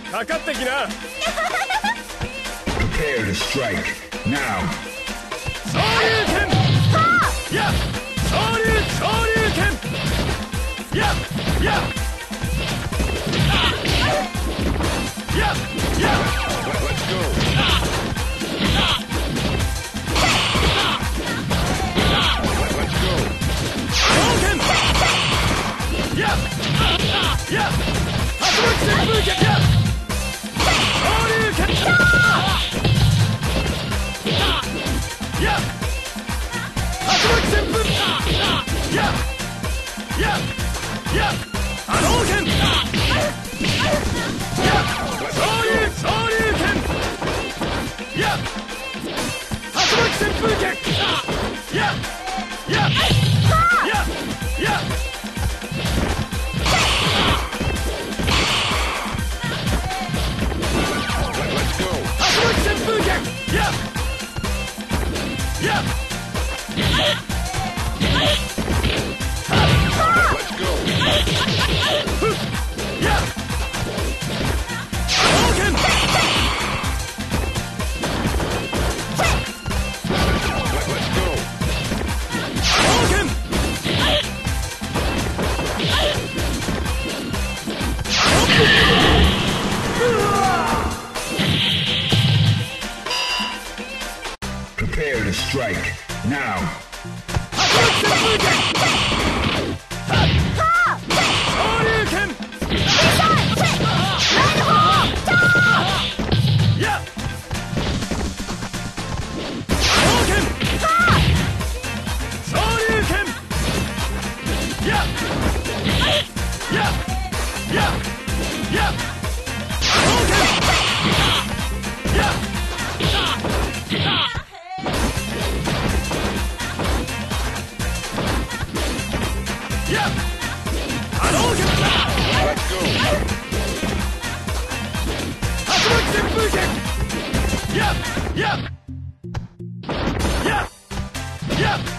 かかってきな。 Prepare to strike now. 昇竜拳。や昇竜拳。やややや Let's go. Let's go. 昇拳。やや発力旋風脚。や昇竜拳。や発力旋風。ややや波動拳。や昇竜拳。や発力旋風脚。やややや Let's go. 発力旋風脚。やや Let's go. や波動拳。 Let's go. 波動拳。 Prepare to strike now. 発力旋風脚。昇竜拳。や波動拳。昇竜拳。やややや波動拳。やや波動拳。 Let's go. 発力旋風脚。やややや